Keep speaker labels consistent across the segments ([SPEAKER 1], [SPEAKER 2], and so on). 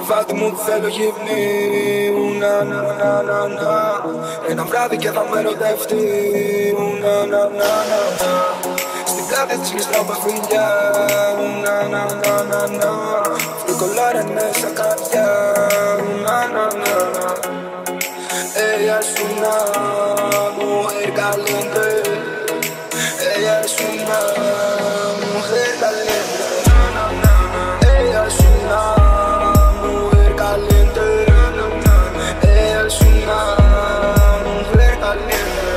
[SPEAKER 1] κρεβάτι μου θέλω γυμνή. Να, να, να, να, να. Ένα βράδυ και θα με ερωτευτεί. Να, να, να, να, να. Στην πλάτη της γλιστράω με φιλιά. Να, να, να, να, να. Φρικολάρα μέσα καρδιά. Να, να, να, να. Ella es una mujer caliente. Ella es una mujer caliente. Ella es una mujer caliente. Ella es una mujer caliente.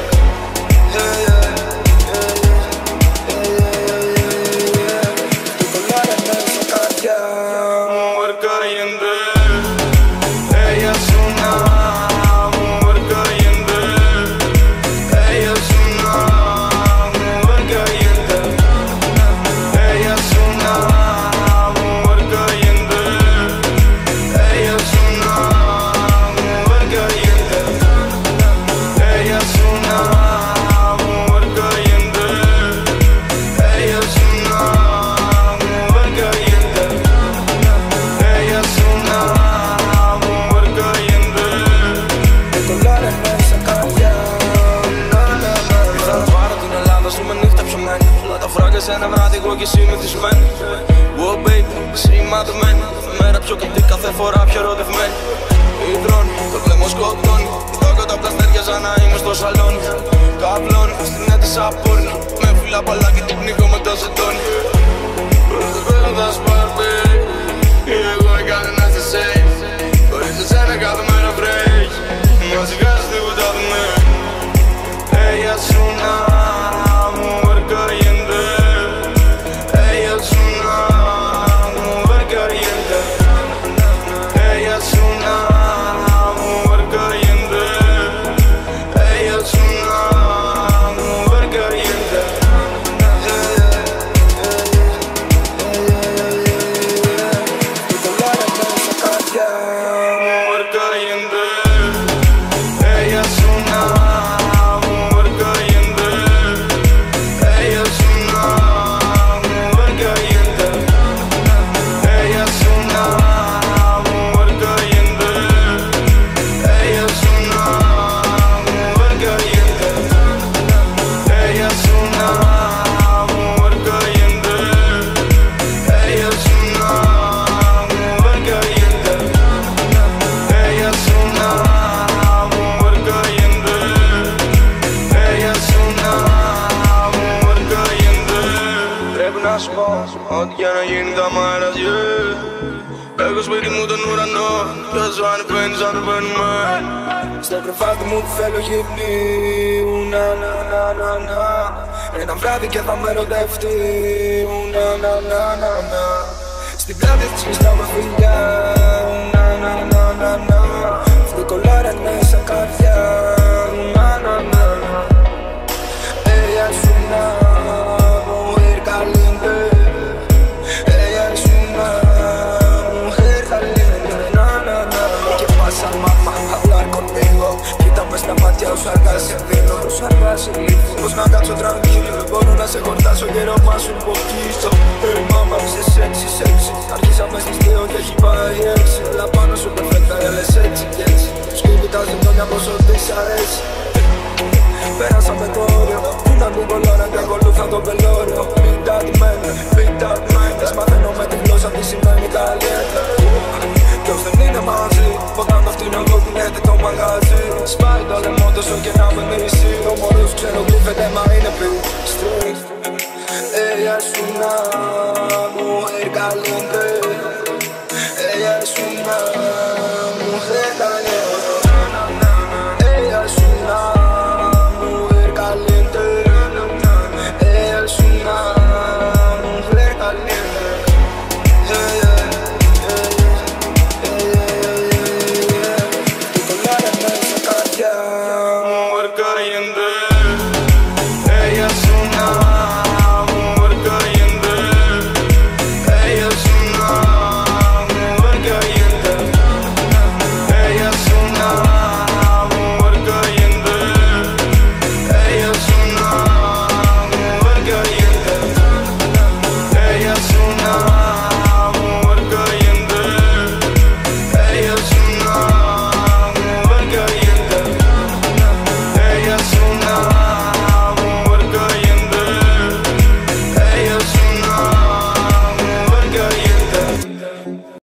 [SPEAKER 1] Estoy con la arena en esa calle. Mujer caliente. Ella es una mujer caliente. Ella es una mujer caliente. Ella es una mujer caliente. Ella es una mujer caliente. Ella es una mujer caliente. Ella es una mujer caliente. Ella es una mujer caliente. Con la arena en esa calle. Ήρθα να πάρω την Ελλάδα σου με νύχτα πιωμένη. Όλα τα φράγκα σε ένα βράδυ εγώ και εσύ μεθυσμένη. Wow baby, σημαδεμένη. Μέρα πιο κοντή κάθε φορά πιο ερωτευμένη. Υδρώνει, το βλέμμα σκοτώνει. Κοιτάω τα πλαστέρια σαν να είμαι στο σαλόνι. Καβλώνει, στην έντυσα πόρνη. Με φύλλα παλά και την πνίγω με το ζετώνει. Πρώτα θέλω να σου πάρω baby. Εγώ έκανε να είσαι safe. Χωρίς εσένα κάθε μέρα break. Μα σιγάς τίποτα δεν με. Ella es una mujer caliente. Ella es una mujer caliente. Ella es una mujer caliente. Ella es una mujer caliente. Estoy con la arena en esa calle. Mujer caliente. Ella es una mujer caliente. Ella es una mujer caliente. Ella es una mujer caliente. Ella es una mujer caliente. Ella es una mujer caliente. Ella es una mujer caliente. Ella es una mujer caliente. Ella es una mujer caliente. Πρέπει να σου πω ότι για να γίνει τα μάρα έχω σπίτι μου τον ουρανό. Κι όσο ανεβαίνεις ανεβαίνουμε. Στο κρεβάτι μου θέλω γυμνή. Να, να, να, να, να. Ένα βράδυ και θα με ερωτευτεί. Να, να, να, να, να. Στην πλάτη της γλιστράω με φιλιά. Να, να, να, να, να. Φρικολάρα μέσα καρδιά. Να, να, να, να. Ella es una mujer caliente. Ella es una mujer caliente. Na, na, na. ¿Qué pasa, mamá? Hablar conmigo. Quítame esta μάτια σου αργάσει δίνω. Σου αργάσει λίγο. Πώς να κάτσω tranquilo. Δεν μπορώ να σε χορτάσω καιρό μα σου υποκίσω. Hey mama, είσαι sexy, sexy. Αρχίσαμε στις 2 και έχει πάει 6. Έλα πάνω σου perfecta, έλες έτσι κι έτσι. Σκύβητα ζητώνια πόσο της αρέσει. Πέρασαμε το όριο. Una mi colora que ακολούθα το πελώριο. Big Daddy man, Big Daddy man. Τις μαθαίνω με τη γλώσσα τι σημαίνει caliente. Ποιος δεν είναι μαζί. Ποτάν το φτύνω εγώ που λέτε το μαγαζί. Σπάει το λαιμό τόσο και να με μίσει. Το μωρό σου ξέρω γλύφεται μα είναι πει street. Ella es una mujer caliente.